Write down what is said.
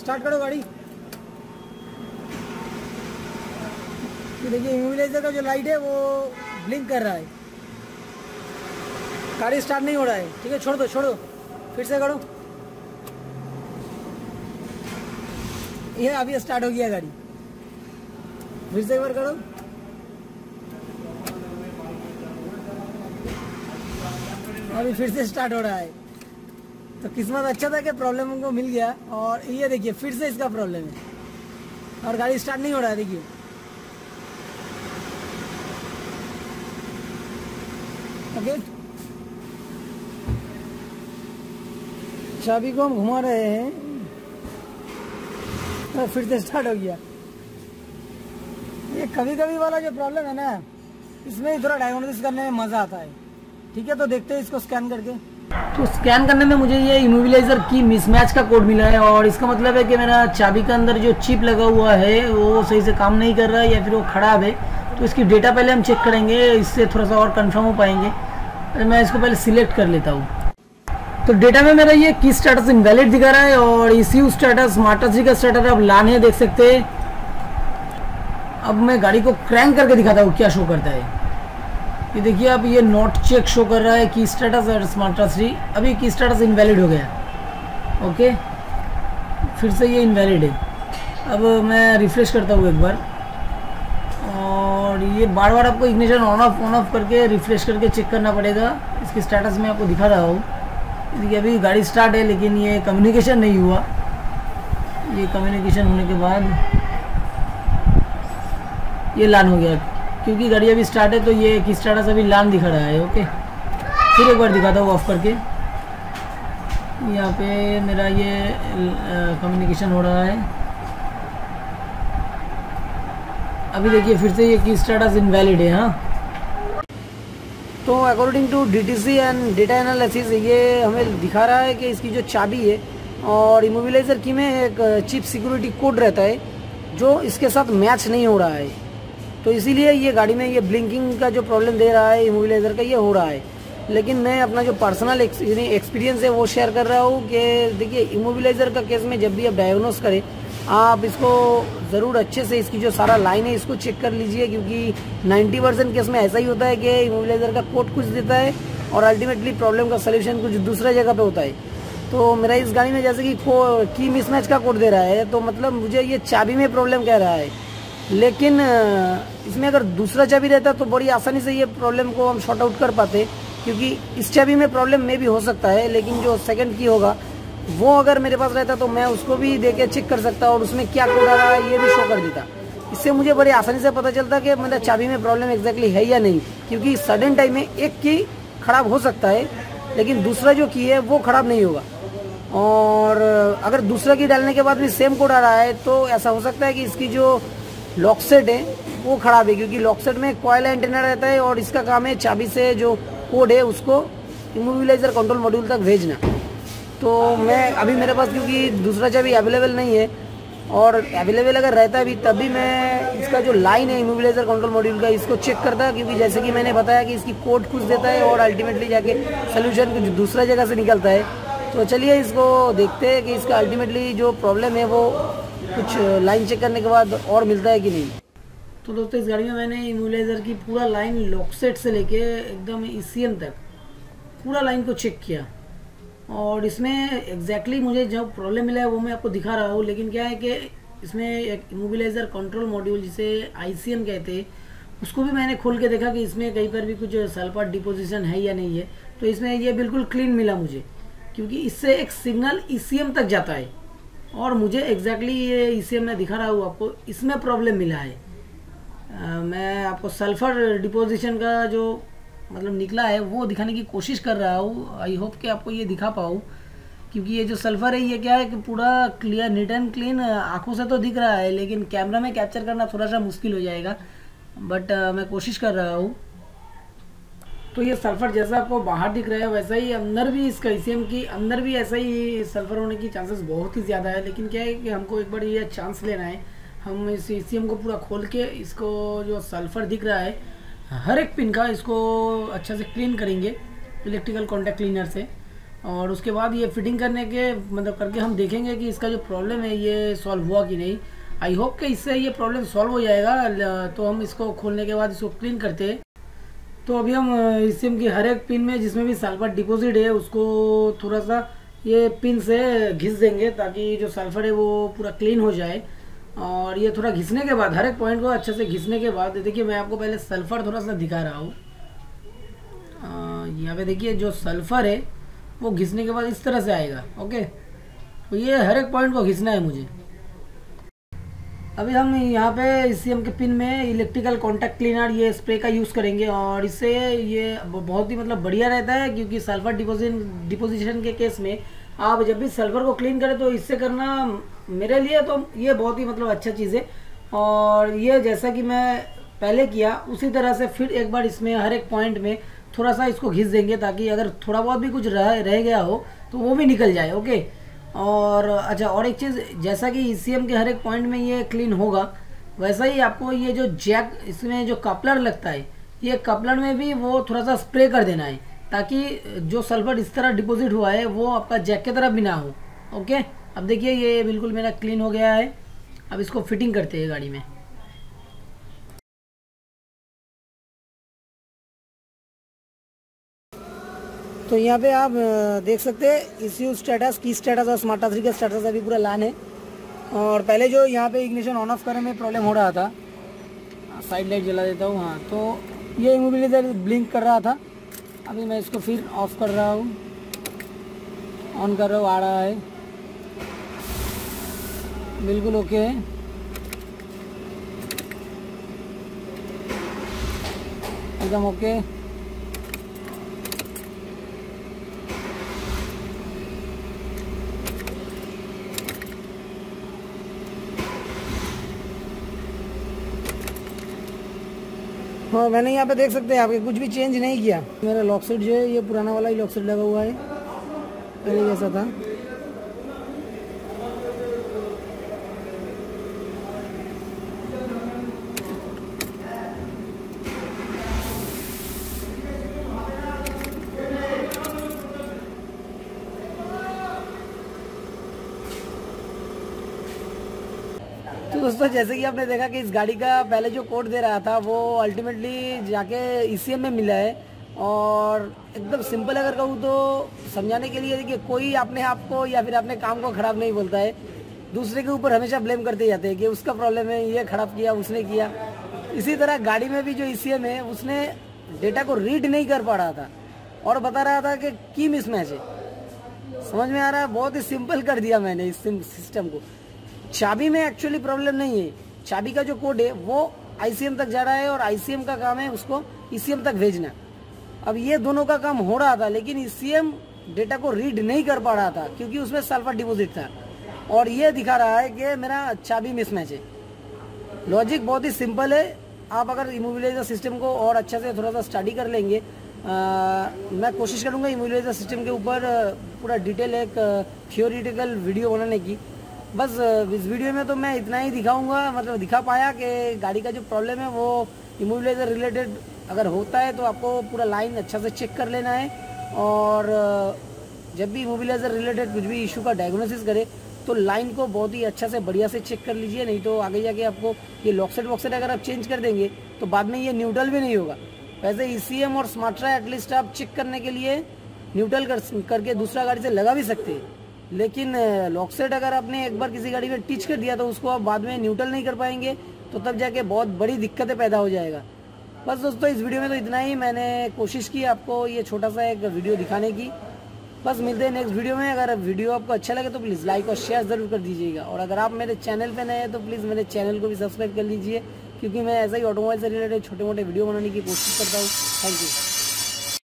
Start करो गाड़ी। ये देखिए इमोबिलाइजर का जो लाइट है वो ब्लिंक कर रहा है, गाड़ी स्टार्ट नहीं हो रहा है। ठीक है, छोड़ दो छोड़ दो, फिर से करो। ये अभी स्टार्ट हो गया गाड़ी, फिर से एक बार करो। अभी फिर से स्टार्ट हो रहा है। तो किस्मत अच्छा था कि प्रॉब्लम उनको मिल गया। और ये देखिए फिर से इसका प्रॉब्लम है और गाड़ी स्टार्ट नहीं हो रहा है। देखिए ओके, चाबी को हम घुमा रहे हैं तो फिर से स्टार्ट हो गया। ये कभी कभी वाला जो प्रॉब्लम है ना, इसमें थोड़ा डायग्नोसिस करने में मजा आता है। ठीक है, तो देखते हैं इसको स्कैन करके। तो स्कैन करने में मुझे ये इमोबिलाइजर की मिसमैच का कोड मिला है और इसका मतलब है कि मेरा चाबी के अंदर जो चिप लगा हुआ है वो सही से काम नहीं कर रहा है या फिर वो खराब है। तो इसकी डेटा पहले हम चेक करेंगे, इससे थोड़ा सा और कंफर्म हो पाएंगे। मैं इसको पहले सिलेक्ट कर लेता हूँ। तो डेटा में मेरा ये की स्टेटस इनवैलिड दिखा रहा है और ECU स्टेटस, मास्टर का स्टेटस अब लान है, देख सकते हैं। अब मैं गाड़ी को क्रैंक करके दिखाता हूँ क्या शो करता है। ये देखिए अब ये नॉट चेक शो कर रहा है की स्टेटस और स्मार्ट थ्री। अभी की स्टेटस इनवैलिड हो गया। ओके, फिर से ये इनवैलिड है। अब मैं रिफ्रेश करता हूँ एक बार और ये बार बार आपको इग्निशन ऑन ऑफ करके रिफ्रेश करके चेक करना पड़ेगा। इसकी स्टेटस मैं आपको दिखा रहा हूँ। देखिए अभी गाड़ी स्टार्ट है लेकिन ये कम्युनिकेशन नहीं हुआ। ये कम्युनिकेशन होने के बाद ये लान हो गया क्योंकि गाड़ी अभी स्टार्ट है। तो ये की स्टेटस अभी लान दिखा रहा है। ओके, फिर एक बार दिखाता हूँ ऑफ करके। यहाँ पे मेरा ये कम्युनिकेशन हो रहा है। अभी देखिए फिर से ये की स्टेटस इनवैलिड है। हाँ, तो according to DTC and data analysis ये हमें दिखा रहा है कि इसकी जो चाबी है और इमोबिलाइजर की में एक चिप सिक्योरिटी कोड रहता है जो इसके साथ मैच नहीं हो रहा है। तो इसीलिए ये गाड़ी में ये ब्लिंकिंग का जो प्रॉब्लम दे रहा है इमोबिलाइजर का, ये हो रहा है। लेकिन मैं अपना जो पर्सनल एक्सपीरियंस है वो शेयर कर रहा हूँ कि देखिए इमोबिलाइजर का केस में जब भी आप डायग्नोस करें, आप इसको ज़रूर अच्छे से इसकी जो सारा लाइन है इसको चेक कर लीजिए, क्योंकि 90% केस में ऐसा ही होता है कि इमोबिलाइजर का कोड कुछ देता है और अल्टीमेटली प्रॉब्लम का सलूशन कुछ दूसरा जगह पे होता है। तो मेरा इस गाड़ी में जैसे कि की मिसमैच का कोड दे रहा है, तो मतलब मुझे ये चाबी में प्रॉब्लम कह रहा है। लेकिन इसमें अगर दूसरा चाबी रहता तो बड़ी आसानी से ये प्रॉब्लम को हम शॉर्ट आउट कर पाते, क्योंकि इस चाबी में प्रॉब्लम में भी हो सकता है। लेकिन जो सेकंड की होगा वो अगर मेरे पास रहता तो मैं उसको भी देके चेक कर सकता और उसमें क्या कोड आ रहा है ये भी शो कर देता। इससे मुझे बड़ी आसानी से पता चलता कि मतलब चाबी में प्रॉब्लम एग्जैक्टली है या नहीं, क्योंकि सडन टाइम में एक की खराब हो सकता है लेकिन दूसरा जो की है वो खराब नहीं होगा। और अगर दूसरा की डालने के बाद भी सेम कोड आ रहा है तो ऐसा हो सकता है कि इसकी जो लॉक सेट है वो खराब है, क्योंकि लॉक सेट में कॉइल एंटीना रहता है और इसका काम है चाबी से जो कोड है उसको इमोबिलाइजर कंट्रोल मॉड्यूल तक भेजना। तो मैं अभी मेरे पास क्योंकि दूसरा चाबी अवेलेबल नहीं है और अवेलेबल अगर रहता भी तब भी मैं इसका जो लाइन है इमोबिलाइजर कंट्रोल मॉड्यूल का इसको चेक करता, क्योंकि जैसे कि मैंने बताया कि इसकी कोड कुछ देता है और अल्टीमेटली जाके सोल्यूशन कुछ दूसरा जगह से निकलता है। तो चलिए इसको देखते हैं कि इसका अल्टीमेटली जो प्रॉब्लम है वो कुछ लाइन चेक करने के बाद और मिलता है कि नहीं। तो दोस्तों इस गाड़ी में मैंने इमोबिलाइजर की पूरा लाइन लॉकसेट से लेके एकदम ECM तक पूरा लाइन को चेक किया और इसमें एग्जैक्टली मुझे जो प्रॉब्लम मिला है वो मैं आपको दिखा रहा हूँ। लेकिन क्या है कि इसमें एक इमोबिलाइजर कंट्रोल मॉड्यूल जिसे ICM कहते हैं उसको भी मैंने खोल के देखा कि इसमें कहीं पर भी कुछ सल्फर डिपोजिशन है या नहीं है। तो इसमें ये बिल्कुल क्लीन मिला मुझे, क्योंकि इससे एक सिग्नल ECM तक जाता है और मुझे एग्जैक्टली ये ECM में दिखा रहा हूँ आपको, इसमें प्रॉब्लम मिला है। मैं आपको सल्फर डिपोजिशन का जो मतलब निकला है वो दिखाने की कोशिश कर रहा हूँ। आई होप कि आपको ये दिखा पाऊँ, क्योंकि ये जो सल्फर है ये क्या है कि पूरा क्लियर नीट एंड क्लीन आंखों से तो दिख रहा है, लेकिन कैमरा में कैप्चर करना थोड़ा सा मुश्किल हो जाएगा, बट मैं कोशिश कर रहा हूँ। तो ये सल्फर जैसा आपको बाहर दिख रहा है वैसा ही अंदर भी इसका ECM की अंदर भी ऐसा ही सल्फर होने की चांसेस बहुत ही ज़्यादा है। लेकिन क्या है कि हमको एक बार ये चांस लेना है, हम इस ECM को पूरा खोल के इसको जो सल्फर दिख रहा है हर एक पिन का इसको अच्छा से क्लीन करेंगे इलेक्ट्रिकल कॉन्टैक्ट क्लीनर से और उसके बाद ये फिटिंग करने के मतलब करके हम देखेंगे कि इसका जो प्रॉब्लम है ये सॉल्व हुआ कि नहीं। आई होप कि इससे ये प्रॉब्लम सॉल्व हो जाएगा। तो हम इसको खोलने के बाद इसको क्लीन करते हैं। तो अभी हम ईसीएम की हर एक पिन में जिसमें भी सल्फर डिपॉजिट है उसको थोड़ा सा ये पिन से घिस देंगे ताकि जो सल्फर है वो पूरा क्लीन हो जाए। और ये थोड़ा घिसने के बाद हर एक पॉइंट को अच्छे से घिसने के बाद देखिए मैं आपको पहले सल्फर थोड़ा सा दिखा रहा हूँ। यहाँ पे देखिए जो सल्फर है वो घिसने के बाद इस तरह से आएगा। ओके, तो ये हर एक पॉइंट को घिसना है मुझे। अभी हम यहाँ पे ईसीएम के पिन में इलेक्ट्रिकल कॉन्टैक्ट क्लीनर ये स्प्रे का यूज़ करेंगे और इससे ये बहुत ही मतलब बढ़िया रहता है, क्योंकि सल्फर डिपोजिशन के केस में आप जब भी सल्फर को क्लीन करें तो इससे करना मेरे लिए तो ये बहुत ही मतलब अच्छा चीज़ है। और ये जैसा कि मैं पहले किया उसी तरह से फिर एक बार इसमें हर एक पॉइंट में थोड़ा सा इसको घिस देंगे ताकि अगर थोड़ा बहुत भी कुछ रह गया हो तो वो भी निकल जाए। ओके, और अच्छा और एक चीज़, जैसा कि ईसीएम के हर एक पॉइंट में ये क्लीन होगा वैसा ही आपको ये जो जैक इसमें जो कपलर लगता है ये कपलर में भी वो थोड़ा सा स्प्रे कर देना है ताकि जो सल्फर इस तरह डिपॉजिट हुआ है वो आपका जैक की तरफ भी ना हो। ओके, अब देखिए ये बिल्कुल मेरा क्लीन हो गया है। अब इसको फिटिंग करते हैं गाड़ी में। तो यहाँ पे आप देख सकते हैं ECU स्टेटस, की स्टेटस और स्मार्ट टाच का स्टेटस अभी पूरा लान है। और पहले जो यहाँ पे इग्निशन ऑन ऑफ करने में प्रॉब्लम हो रहा था, साइड लाइट जला देता हूँ। हाँ, तो ये इमोबिलाइजर ब्लिंक कर रहा था। अभी मैं इसको फिर ऑफ कर रहा हूँ, ऑन कर रहा हूँ, आ रहा है बिल्कुल ओके है। एकदम ओके। हाँ, मैंने यहाँ पे देख सकते हैं आपके कुछ भी चेंज नहीं किया। मेरा लॉक सेट जो है ये पुराना वाला ही लॉक सेट लगा हुआ है, पहले जैसा था। तो दोस्तों जैसे कि आपने देखा कि इस गाड़ी का पहले जो कोड दे रहा था वो अल्टीमेटली जाके ईसीएम में मिला है। और एकदम सिंपल अगर कहूँ तो समझाने के लिए, देखिए कोई अपने आप को या फिर अपने काम को ख़राब नहीं बोलता है, दूसरे के ऊपर हमेशा ब्लेम करते जाते हैं कि उसका प्रॉब्लम है, ये ख़राब किया, उसने किया। इसी तरह गाड़ी में भी जो ईसीएम है उसने डेटा को रीड नहीं कर पा रहा था और बता रहा था कि की मिसमैच है। समझ में आ रहा है, बहुत ही सिंपल कर दिया मैंने इस सिस्टम को। चाबी में एक्चुअली प्रॉब्लम नहीं है, चाबी का जो कोड है वो आईसीएम तक जा रहा है और आईसीएम का काम है उसको ईसीएम तक भेजना। अब ये दोनों का काम हो रहा था लेकिन ईसीएम डेटा को रीड नहीं कर पा रहा था क्योंकि उसमें सल्फर डिपॉजिट था और ये दिखा रहा है कि मेरा चाबी मिसमैच है। लॉजिक बहुत ही सिंपल है। आप अगर इमोबिलाइजर सिस्टम को और अच्छे से थोड़ा सा स्टडी कर लेंगे, मैं कोशिश करूँगा इमोबिलाइजर सिस्टम के ऊपर पूरा डिटेल एक थियोरिटिकल वीडियो बनाने की। बस इस वीडियो में तो मैं इतना ही दिखाऊंगा, मतलब दिखा पाया कि गाड़ी का जो प्रॉब्लम है वो इमोबिलाइजर रिलेटेड अगर होता है तो आपको पूरा लाइन अच्छा से चेक कर लेना है। और जब भी इमोबिलाइजर रिलेटेड कुछ भी इशू का डायग्नोसिस करे तो लाइन को बहुत ही अच्छा से बढ़िया से चेक कर लीजिए, नहीं तो आगे जाके आपको ये लॉकसेट वॉकसेट अगर आप चेंज कर देंगे तो बाद में ये न्यूट्रल भी नहीं होगा। वैसे ईसीएम और स्मार्टरा एटलीस्ट आप चेक करने के लिए न्यूट्रल करके दूसरा गाड़ी से लगा भी सकते हैं, लेकिन लॉकसेट अगर आपने एक बार किसी गाड़ी में टिच कर दिया तो उसको आप बाद में न्यूट्रल नहीं कर पाएंगे, तो तब जाके बहुत बड़ी दिक्कतें पैदा हो जाएगा। बस दोस्तों इस वीडियो में तो इतना ही, मैंने कोशिश की आपको ये छोटा सा एक वीडियो दिखाने की। बस मिलते हैं नेक्स्ट वीडियो में। अगर वीडियो आपको अच्छा लगे तो प्लीज़ लाइक और शेयर ज़रूर कर दीजिएगा, और अगर आप मेरे चैनल पे नए हैं तो प्लीज़ मेरे चैनल को भी सब्सक्राइब कर लीजिए, क्योंकि मैं ऐसा ही ऑटोमोबाइल से रिलेटेड छोटे मोटे वीडियो बनाने की कोशिश करता हूँ। Thank you.